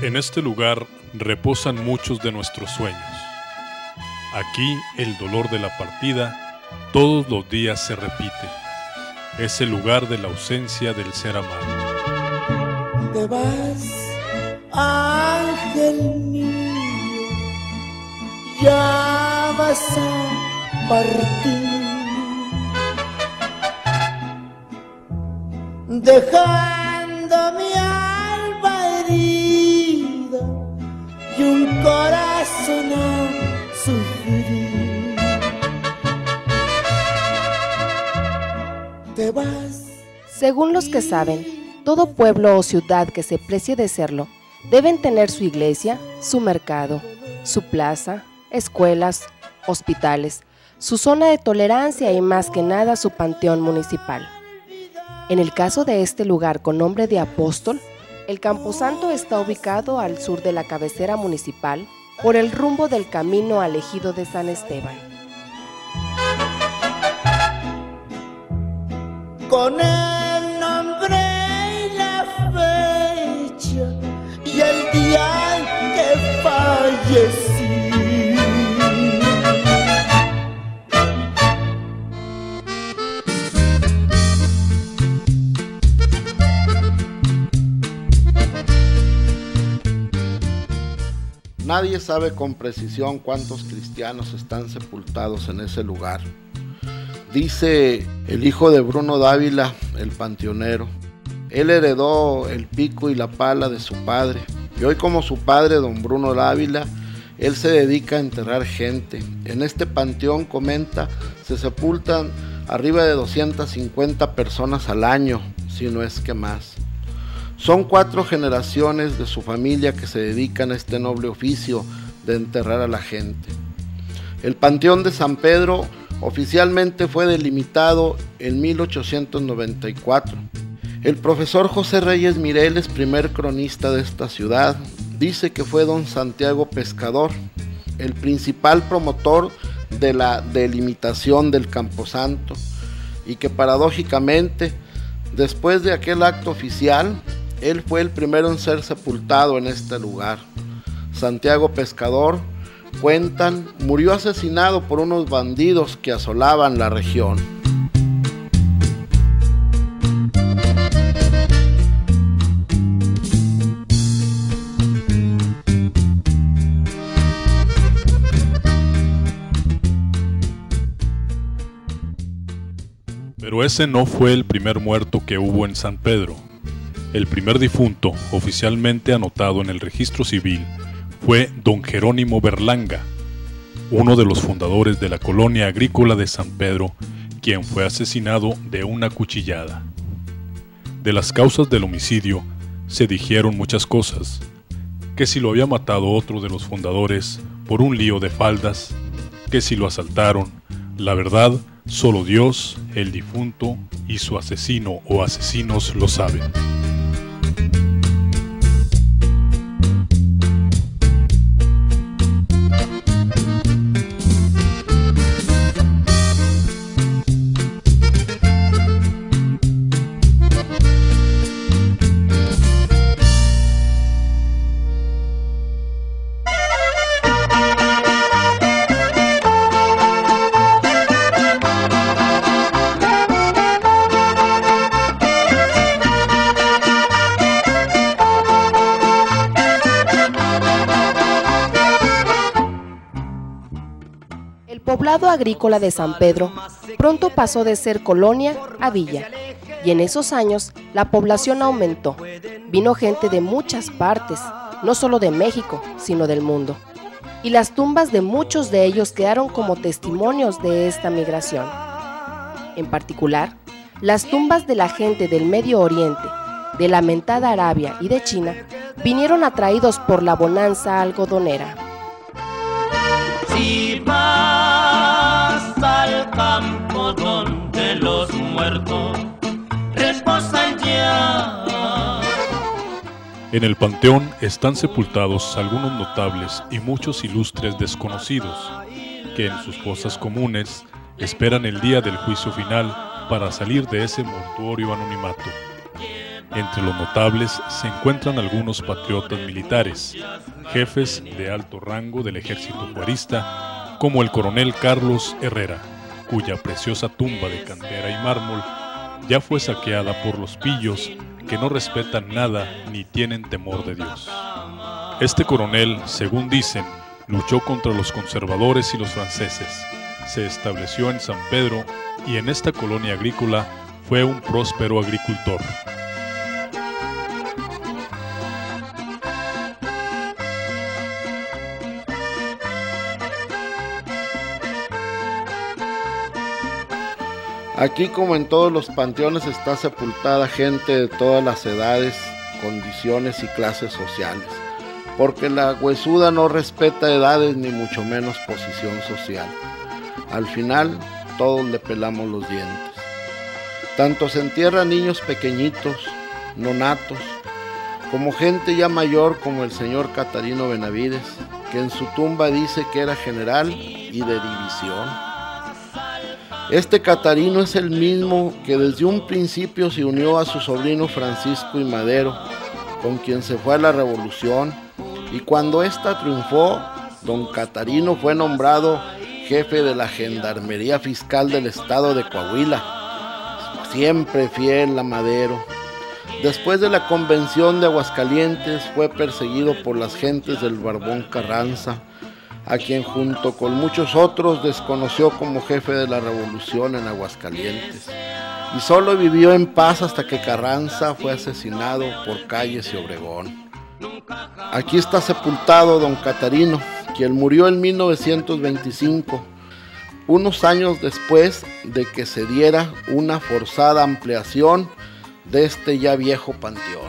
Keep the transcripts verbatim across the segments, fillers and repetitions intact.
En este lugar reposan muchos de nuestros sueños. Aquí el dolor de la partida todos los días se repite. Es el lugar de la ausencia del ser amado. Te vas, ángel mío, ya vas a partir, dejando mi alma herida y un corazón a sufrir. Te vas. Según los que saben, todo pueblo o ciudad que se precie de serlo deben tener su iglesia, su mercado, su plaza, escuelas, hospitales, su zona de tolerancia y más que nada su panteón municipal. En el caso de este lugar con nombre de Apóstol, el Camposanto está ubicado al sur de la cabecera municipal por el rumbo del camino al ejido de San Esteban. Con el nombre y la fecha y el día en que fallecí. Nadie sabe con precisión cuántos cristianos están sepultados en ese lugar. Dice el hijo de Bruno Dávila, el panteonero, él heredó el pico y la pala de su padre, y hoy como su padre, don Bruno Dávila, él se dedica a enterrar gente. En este panteón, comenta, se sepultan arriba de doscientas cincuenta personas al año, si no es que más. Son cuatro generaciones de su familia que se dedican a este noble oficio de enterrar a la gente. El Panteón de San Pedro oficialmente fue delimitado en mil ochocientos noventa y cuatro. El profesor José Reyes Mireles, primer cronista de esta ciudad, dice que fue don Santiago Pescador, el principal promotor de la delimitación del Camposanto, y que paradójicamente, después de aquel acto oficial, él fue el primero en ser sepultado en este lugar. Santiago Pescador, cuentan, murió asesinado por unos bandidos que asolaban la región. Pero ese no fue el primer muerto que hubo en San Pedro. El primer difunto, oficialmente anotado en el registro civil, fue don Jerónimo Berlanga, uno de los fundadores de la colonia agrícola de San Pedro, quien fue asesinado de una cuchillada. De las causas del homicidio se dijeron muchas cosas, que si lo había matado otro de los fundadores por un lío de faldas, que si lo asaltaron. La verdad, solo Dios, el difunto y su asesino o asesinos lo saben. El poblado agrícola de San Pedro pronto pasó de ser colonia a villa, y en esos años la población aumentó. Vino gente de muchas partes, no solo de México, sino del mundo, y las tumbas de muchos de ellos quedaron como testimonios de esta migración. En particular, las tumbas de la gente del Medio Oriente, de la mentada Arabia y de China, vinieron atraídos por la bonanza algodonera. Si vas al campo donde los muertos reposan ya. En el panteón están sepultados algunos notables y muchos ilustres desconocidos, que en sus fosas comunes esperan el día del juicio final para salir de ese mortuorio anonimato. Entre los notables se encuentran algunos patriotas militares, jefes de alto rango del ejército juarista, como el coronel Carlos Herrera, cuya preciosa tumba de cantera y mármol ya fue saqueada por los pillos que no respetan nada ni tienen temor de Dios. Este coronel, según dicen, luchó contra los conservadores y los franceses, se estableció en San Pedro y en esta colonia agrícola fue un próspero agricultor. Aquí, como en todos los panteones, está sepultada gente de todas las edades, condiciones y clases sociales, porque la huesuda no respeta edades ni mucho menos posición social. Al final, todos le pelamos los dientes. Tanto se entierran niños pequeñitos, nonatos, como gente ya mayor como el señor Catarino Benavides, que en su tumba dice que era general y de división. Este Catarino es el mismo que desde un principio se unió a su sobrino Francisco I. Madero, con quien se fue a la revolución, y cuando ésta triunfó, don Catarino fue nombrado jefe de la Gendarmería Fiscal del Estado de Coahuila, siempre fiel a Madero. Después de la Convención de Aguascalientes fue perseguido por las gentes del Barbón Carranza, a quien junto con muchos otros desconoció como jefe de la revolución en Aguascalientes, y solo vivió en paz hasta que Carranza fue asesinado por Calles y Obregón. Aquí está sepultado don Catarino, quien murió en mil novecientos veinticinco, unos años después de que se diera una forzada ampliación de este ya viejo panteón.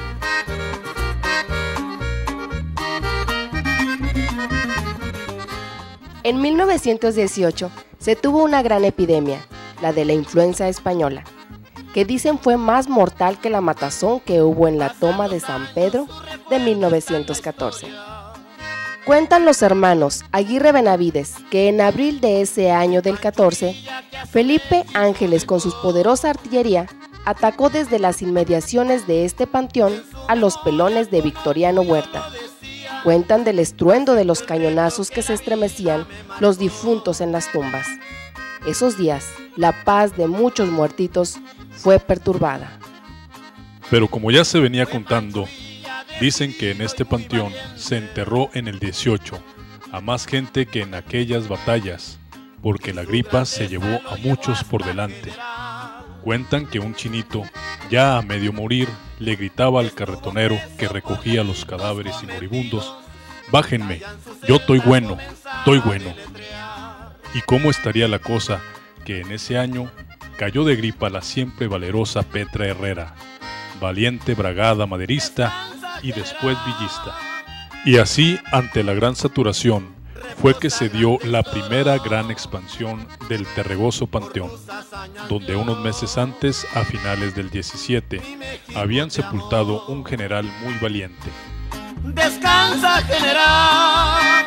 En mil novecientos dieciocho se tuvo una gran epidemia, la de la influenza española, que dicen fue más mortal que la matazón que hubo en la toma de San Pedro de mil novecientos catorce. Cuentan los hermanos Aguirre Benavides que en abril de ese año del catorce, Felipe Ángeles con su poderosa artillería atacó desde las inmediaciones de este panteón a los pelones de Victoriano Huerta. Cuentan del estruendo de los cañonazos que se estremecían los difuntos en las tumbas. Esos días, la paz de muchos muertitos fue perturbada. Pero como ya se venía contando, dicen que en este panteón se enterró en el dieciocho a más gente que en aquellas batallas, porque la gripa se llevó a muchos por delante. Cuentan que un chinito, ya a medio morir, le gritaba al carretonero que recogía los cadáveres y moribundos: «Bájenme, yo estoy bueno, estoy bueno». ¿Y cómo estaría la cosa que en ese año cayó de gripa la siempre valerosa Petra Herrera, valiente bragada maderista y después villista? Y así, ante la gran saturación, fue que se dio la primera gran expansión del terregoso panteón, donde unos meses antes, a finales del diecisiete, habían sepultado un general muy valiente. Descansa, general,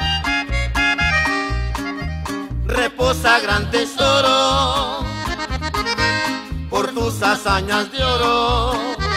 reposa, gran tesoro, por tus hazañas de oro.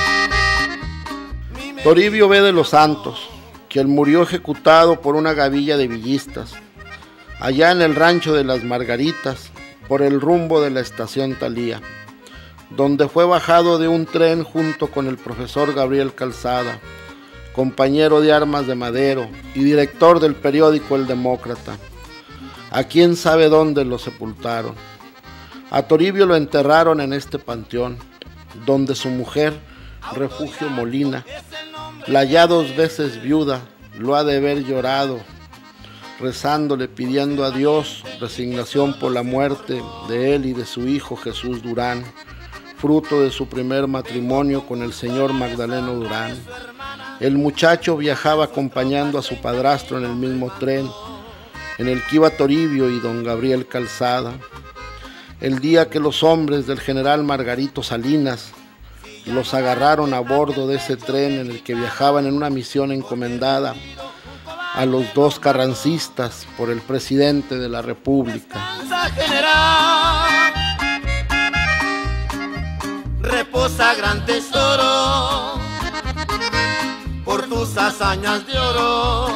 Toribio B. de los Santos, quien murió ejecutado por una gavilla de villistas, allá en el rancho de las Margaritas, por el rumbo de la estación Talía, donde fue bajado de un tren junto con el profesor Gabriel Calzada, compañero de armas de Madero y director del periódico El Demócrata. A quién sabe dónde lo sepultaron. A Toribio lo enterraron en este panteón, donde su mujer, Refugio Molina, la ya dos veces viuda, lo ha de haber llorado, rezándole, pidiendo a Dios resignación por la muerte de él y de su hijo Jesús Durán, fruto de su primer matrimonio con el señor Magdaleno Durán. El muchacho viajaba acompañando a su padrastro en el mismo tren, en el que iba Toribio y don Gabriel Calzada. El día que los hombres del general Margarito Salinas los agarraron a bordo de ese tren en el que viajaban en una misión encomendada a los dos carrancistas por el presidente de la República. reposa gran tesoro por tus hazañas de oro,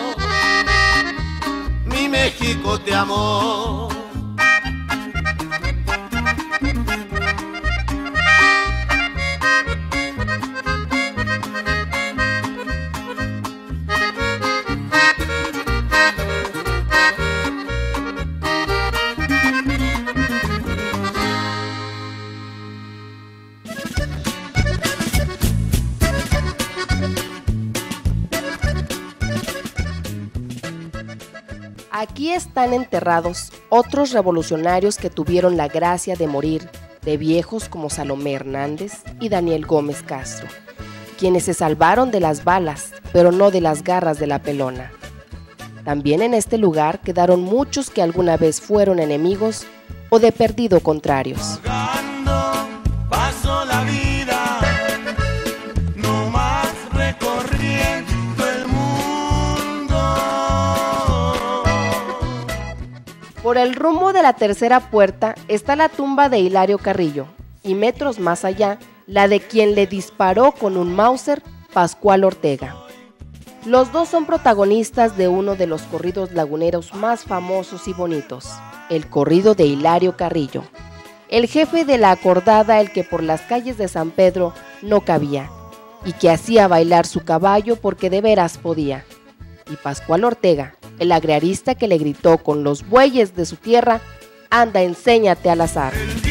mi México te amó. Aquí están enterrados otros revolucionarios que tuvieron la gracia de morir, de viejos como Salomé Hernández y Daniel Gómez Castro, quienes se salvaron de las balas, pero no de las garras de la pelona. También en este lugar quedaron muchos que alguna vez fueron enemigos o de perdido contrarios. Vagando, paso la vida, no más recorriendo el mundo. Por el rumbo de la tercera puerta está la tumba de Hilario Carrillo y metros más allá la de quien le disparó con un Mauser, Pascual Ortega. Los dos son protagonistas de uno de los corridos laguneros más famosos y bonitos, el corrido de Hilario Carrillo, el jefe de la acordada, el que por las calles de San Pedro no cabía y que hacía bailar su caballo porque de veras podía. Y Pascual Ortega, el agrarista que le gritó con los bueyes de su tierra: anda, enséñate al azar.